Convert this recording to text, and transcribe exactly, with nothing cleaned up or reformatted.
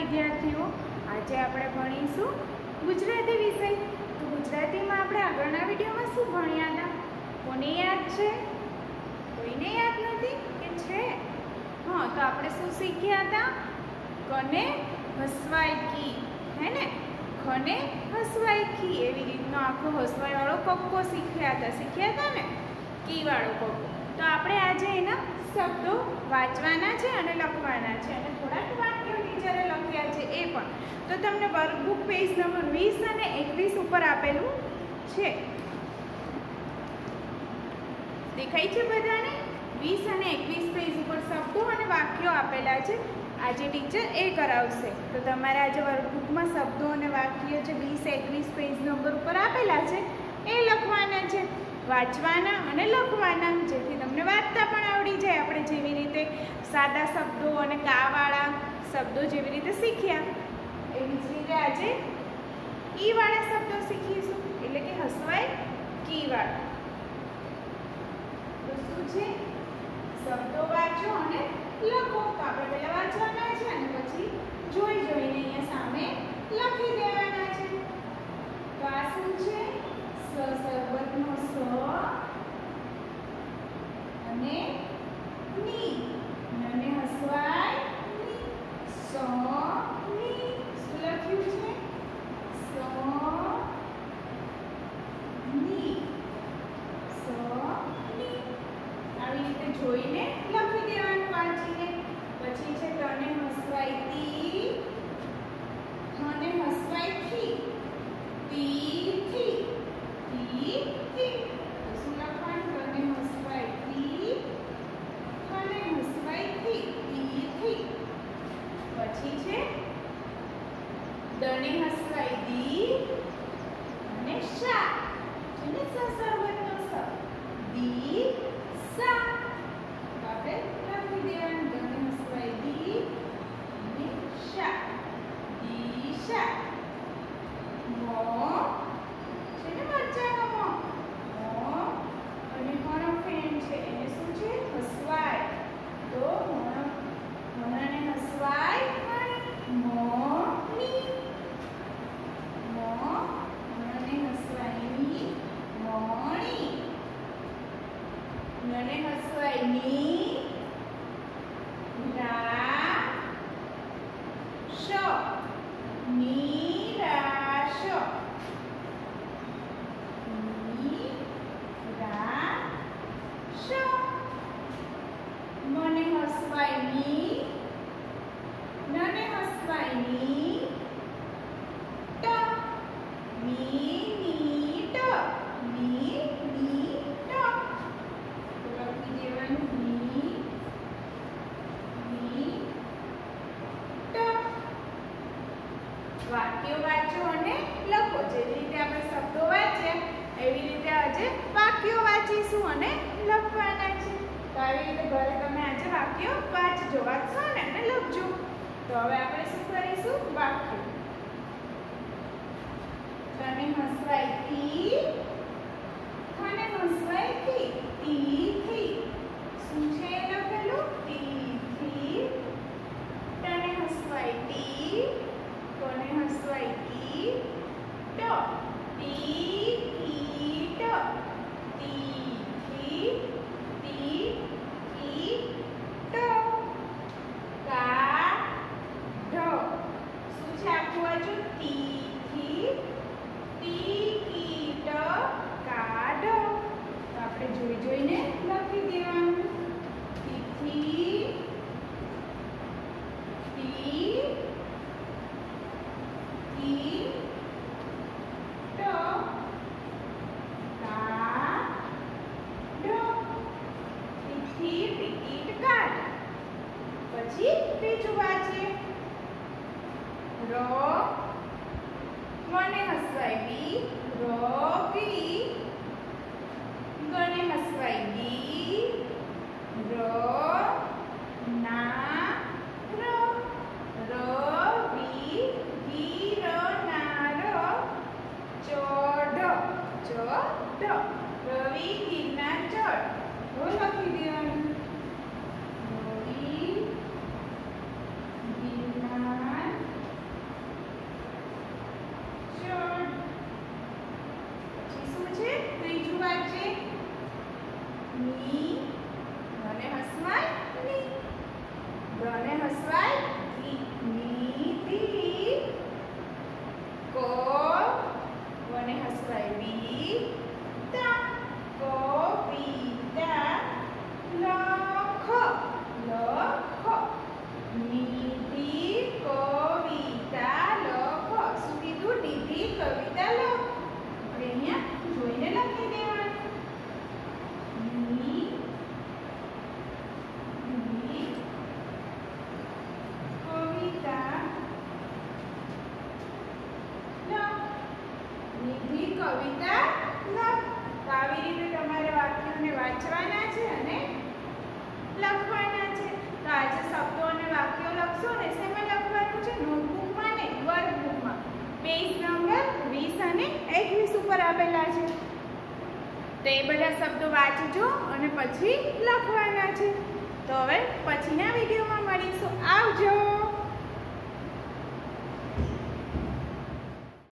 વિદ્યાર્થીઓ, આજે આપણે ભણીશું ગુજરાતી વિષય। તો ગુજરાતીમાં આપણે આગળના વિડીયોમાં શું ભણ્યા હતા? કોને યાદ છે? કોઈને યાદ નથી કે છે? હા, તો આપણે શું શીખ્યા હતા? કને હસવાય કી, હે ને? ખને હસવાય કી, એવી રીતનો આખો હસવાય વાળો કક્કો શીખ્યા હતા શીખ્યા હતા ને કી વાળો કક્કો। તો આપણે આજે એના શબ્દો વાંચવાના છે અને લખવાના છે અને થોડાક વાક્યો ટીચરે લખ્યા છે એ પણ। તો તમને વર્કબુક પેજ નંબર વીસ અને એકવીસ ઉપર આપેલું છે, દેખાય છે બધાને? વીસ અને એકવીસ પેજ ઉપર શબ્દો અને વાક્યો આપેલા છે। આજે ટીચર એ કરાવશે, તો તમારે આજે વર્કબુકમાં શબ્દો અને વાક્યો જે વીસ એકવીસ પેજ નંબર ઉપર આપેલા છે એ લખવાના છે, વાંચવાના અને લખવાના, જેથી તમને વાંચતા પણ આવડી જાય। આપણે જેવી રીતે સાદા શબ્દો અને કાવાળા શબ્દો જેવી રીતે શીખ્યા એવી જ રીતે આજે કી વાળા શબ્દો શીખીશું, એટલે કે હસવાય કી વાળા। તો શું છે? શબ્દો વાંચો અને લખો। તો આપણે પહેલા વાંચવાના છે અને પછી જોઈ જોઈને અહીંયા સામે લખી દેવાના છે। તો આ શું છે? સ શરબતનો સ અને ની, નને હસવાય ની, સ ની, શું લખ્યું છે? સ ની, સ ની, આવી રીતે જોઈને લખી દેવાનું વાંચીને। પછી છે તને હસવાય તી, મને હસવાય થી, તી થી, તી થી, શું લખવાનું? તને હસવાય તી, મને હસવાય થી, તી થી। પછી છે દને હસવાય દી અને શા, છે ને? સ શરબતનો સ, દી સા, તો આપણે લખી દેવાનું દને હસવાય દી અને શા, દિશા। મો છે ને મરચાનો મો, મો અને હનો ફેન છે એને શું છે? હસવાય, તો હણાને હસવાય મોની, મો હણાને હસવાય ની મોણી, નને હસવાય ની રા શ, નિરાશ, નિરાશ। મને હસવાય ની, નને હસવાય ની ટ, મિનિટ, મિનિટ, તો લખી દેવાનું મી મી ટ। વાક્યો વાંચો અને લખો, જેવી રીતે આપણે શબ્દો વાંચ્યા એવી રીતે આજે વાક્યો વાંચીશું અને લખવાના છે। તો આવી રીતે ઘરે તમે આજે વાક્યો વાંચજો, વાંચશો ને અને લખજો। તો હવે આપણે શું કરીશું? વાક્યો। તને હસવાય તી, મને હસવાય થી, તી થી, શું છે લખેલું? તી થી। તને હસવાય તી, કોને હસવાય તી ટ, ટિકિટ, તી થી, તી કી ટ, કા ઢ, શું છે આખું બાજુ? તી થી, ટિકિટ, કાઢ। તો આપણે જોઈ જોઈને લખી દેવાનું। તિથી, ટી કી ટ, કા ઢ, તિથી ટિકિટ કાઢ। પછી બીજું વાંચીએ। ર મને હસવાય બી, રવિ, ગને હસવાય ગી, ર ના ર, રવિ, ગિરનાર, ચઢ, ચઢ, રવિ ગિરનાર ચઢ, તો લખી દેવાનું રવિ ગિરનાર ચડ. પછી શું છે? ત્રીજું વાંચે ની. અને હસવાય ની. અને હસવાય ઈ. નીતિ. કો. અને હસવાય વી. તા. કવિતા. લખ. લખ. નિધિ કવિતા લખ. શું કીધું? નિધિ કવિતા લખ. આપણે અહીંયા જોઈને લખી દેવાનું. નિધિ કવિતા લખ. નિધિ કવિતા લખ. તો આવી રીતે તમારે વાક્યોને વાંચવાના છે અને લખવાના છે. તો આજે શબ્દો અને વાક્યો લખશો ને શેમાં લખવાનું છે? નોટબુકમાં ને વર્કબુકમાં. પેજ નંબર વીસ અને એકવીસ ઉપર આપેલા છે. તો એ બધા શબ્દો વાંચજો અને પછી લખવાના છે. તો હવે પછીના વિડીયોમાં મળીશું. આવજો.